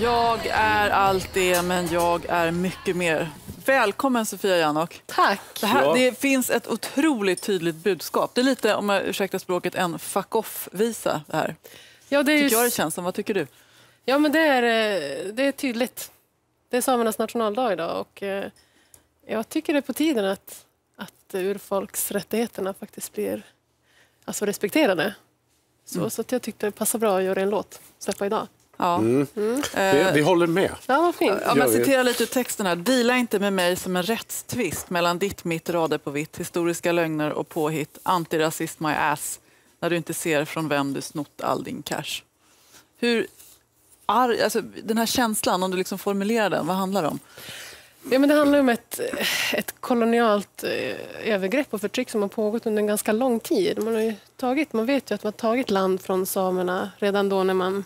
Jag är allt det, men jag är mycket mer. Välkommen Sofia Jannok. Tack. Det finns ett otroligt tydligt budskap. Det är lite, om jag ursäktar språket, en fuck off-visa det här. Ja, det är tycker jag det känns som. Vad tycker du? Ja, men det är tydligt. Det är samernas nationaldag idag och jag tycker det är på tiden att urfolksrättigheterna faktiskt blir respekterade. Så att jag tyckte det passar bra att göra en låt, släppa idag. Ja. Vi håller med. Ja, vad fint. Ja, men citerar lite ur texten här. Dela inte med mig som en rättstvist mellan ditt, mitt, rader på vitt, historiska lögner och påhitt, antirasist my ass, när du inte ser från vem du snott all din cash. Hur arg, alltså den här känslan, om du liksom formulerar den, vad handlar det om? Ja, men det handlar om ett kolonialt övergrepp och förtryck som har pågått under en ganska lång tid. Man vet ju att man har tagit land från samerna redan då när man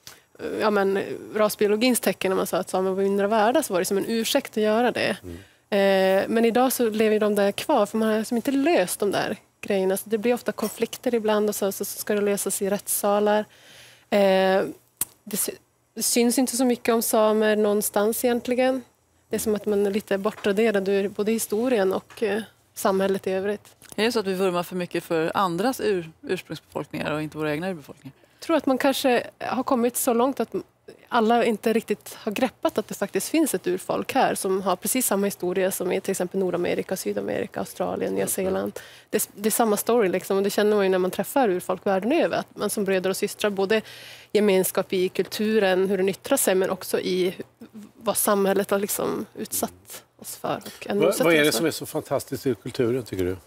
rasbiologins tecken, när man sa att samer var mindre värda, så var det som en ursäkt att göra det. Men idag så lever de där kvar, för man har liksom inte löst de där grejerna. Så det blir ofta konflikter ibland och så ska det lösas i rättssalar. Det syns inte så mycket om samer någonstans egentligen. Det är som att man är lite bortraderad ur både historien och samhället i övrigt. Är det så att vi vurmar för mycket för andras ursprungsbefolkningar och inte våra egna urbefolkningar? Jag tror att man kanske har kommit så långt att alla inte riktigt har greppat att det faktiskt finns ett urfolk här som har precis samma historia som i till exempel Nordamerika, Sydamerika, Australien, Nya Zeeland. Det är samma story liksom, och det känner man ju när man träffar urfolk världen över. Att man som bröder och systrar, både gemenskap i kulturen, hur den yttrar sig, men också i vad samhället har liksom utsatt oss för. Vad är det som är så fantastiskt i kulturen, tycker du?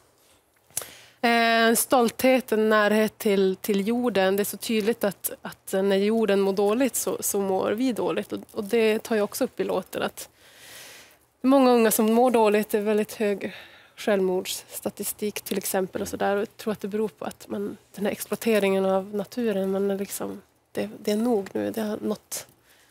En stolthet, en närhet till jorden. Det är så tydligt att när jorden mår dåligt så mår vi dåligt. Och det tar jag också upp i låten. Att många unga som mår dåligt, är väldigt hög självmordsstatistik till exempel. Och så där. Och jag tror att det beror på att den här exploateringen av naturen, man är liksom, det är nog nu. Det har nått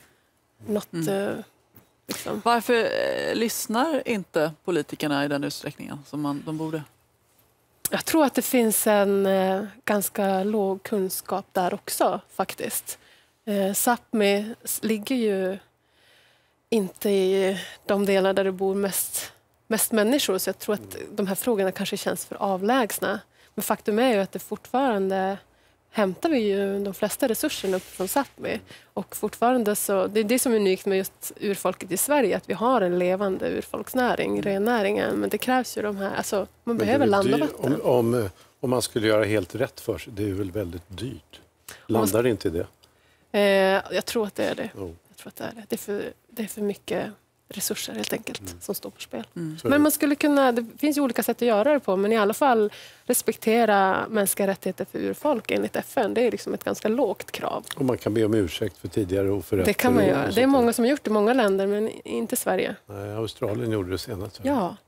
liksom. Varför lyssnar inte politikerna i den utsträckningen som de borde? Jag tror att det finns en ganska låg kunskap där också faktiskt. Sápmi ligger ju inte i de delar där det bor mest människor, så jag tror att de här frågorna kanske känns för avlägsna. Men faktum är ju att det fortfarande hämtar vi ju de flesta resurserna upp från Sápmi. Och fortfarande så, det är det som är unikt med just urfolket i Sverige, att vi har en levande urfolksnäring, rennäringen. Men det krävs ju de här, alltså man behöver land och vatten. Om man skulle göra helt rätt för sig, det är väl väldigt dyrt. Landar det inte i det? Jag tror att det är det. Jag tror att det är det. Det är för mycket resurser helt enkelt som står på spel. Men man skulle kunna, det finns ju olika sätt att göra det på, men i alla fall respektera mänskliga rättigheter för urfolk enligt FN. Det är liksom ett ganska lågt krav. Och man kan be om ursäkt för tidigare oförrätter. Det kan man göra. Det är många som har gjort det i många länder, men inte Sverige. Nej, Australien gjorde det senast. Ja.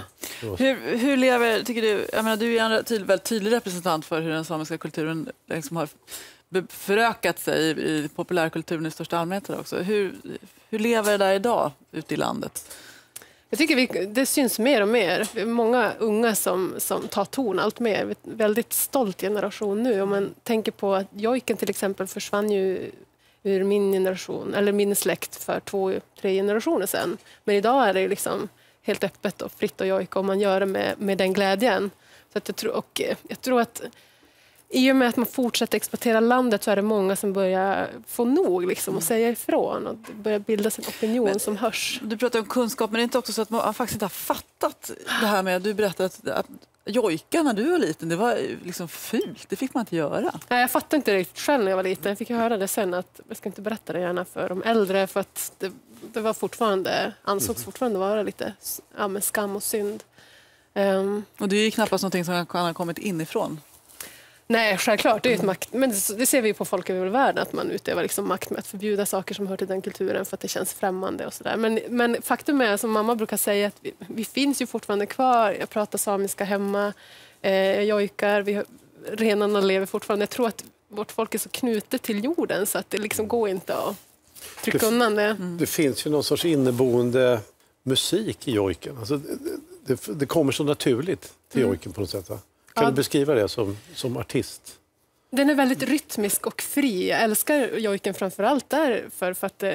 Hur lever, tycker du, jag menar, du är en väldigt tydlig representant för hur den samiska kulturen liksom har förökat sig i populärkulturen i största allmänhet också. Hur lever det där idag ute i landet? Jag tycker det syns mer och mer. Det är många unga som tar ton allt mer. Väldigt stolt generation nu. Om man tänker på att jojken till exempel försvann ju ur min generation, eller min släkt för 2-3 generationer sedan. Men idag är det liksom helt öppet och fritt och jojka, och man gör det med den glädjen. Så att jag tror att i och med att man fortsätter exploatera landet så är det många som börjar få nog liksom, och säga ifrån, och det börjar bildas en opinion som hörs. Du pratar om kunskap, men det är inte också så att man faktiskt inte har fattat det här med, du berättade att jojka när du var liten, det var liksom fult, det fick man inte göra. Nej, jag fattade inte riktigt själv när jag var liten. Jag fick höra det sen, att jag ska inte berätta det gärna för de äldre, för att det var fortfarande, ansågs fortfarande vara lite med skam och synd. Och det är ju knappast någonting som kan ha kommit inifrån. Nej, självklart. Det är ett makt. Men det ser vi på folk över världen, att man utövar liksom makt med att förbjuda saker som hör till den kulturen för att det känns främmande och sådär. Men faktum är, som mamma brukar säga, att vi finns ju fortfarande kvar. Jag pratar samiska hemma, jag jojkar, renarna lever fortfarande. Jag tror att vårt folk är så knutet till jorden så att det liksom går inte att trycka undan det. Det finns ju någon sorts inneboende musik i jojken. Alltså, det kommer så naturligt till jojken på något sätt, va? Kan du beskriva det som artist? Den är väldigt rytmisk och fri. Jag älskar jojken framförallt därför, för att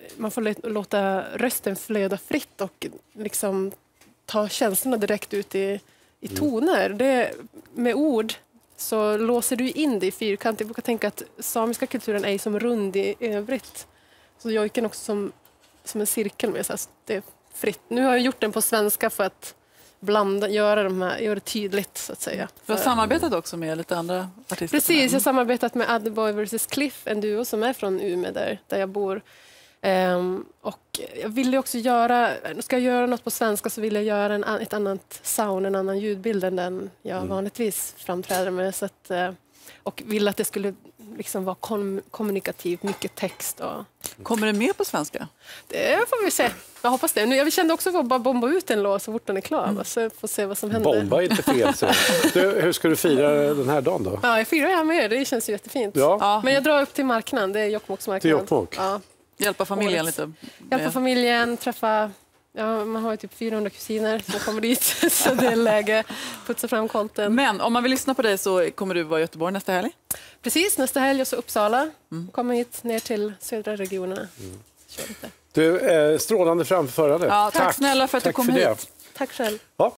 man får låta rösten flöda fritt och liksom ta känslorna direkt ut i toner. Det, med ord så låser du in det i fyrkant. Jag brukar tänka att samiska kulturen är som rund i övrigt. Så jojken också som en cirkel med så att det är fritt. Nu har jag gjort den på svenska för att göra det tydligt så att säga. Du har samarbetat också med lite andra artister? Precis, jag har samarbetat med Adboy vs Cliff, en duo som är från Umeå där jag bor. Och jag ville också ska jag göra något på svenska så vill jag göra ett annat sound, en annan ljudbild än den jag vanligtvis framträder med. Så att, och ville att det skulle liksom vara kommunikativt, mycket text. Kommer det med på svenska? Det får vi se. Jag hoppas det. Jag kände också att bara bomba ut en låt så fort den är klar. Så får se vad som händer. Bomba är inte fel. Så. Hur ska du fira den här dagen då? Ja, jag firar här med. Det känns ju jättefint. Ja. Men jag drar upp till marknaden. Det är Jokkmokks marknad. Till Jokkmokk? Ja. Hjälpa familjen lite? Hjälpa familjen, träffa... Ja, man har ju typ 400 kusiner som kommer dit. Så det är läge putsa fram konten. Men om man vill lyssna på dig så kommer du vara i Göteborg nästa helg? Precis, nästa helg och så Uppsala. Kommer hit ner till södra regionerna. Kör lite. Du, strålande framförande. Ja, tack snälla för att du kom hit. Tack själv. Ja.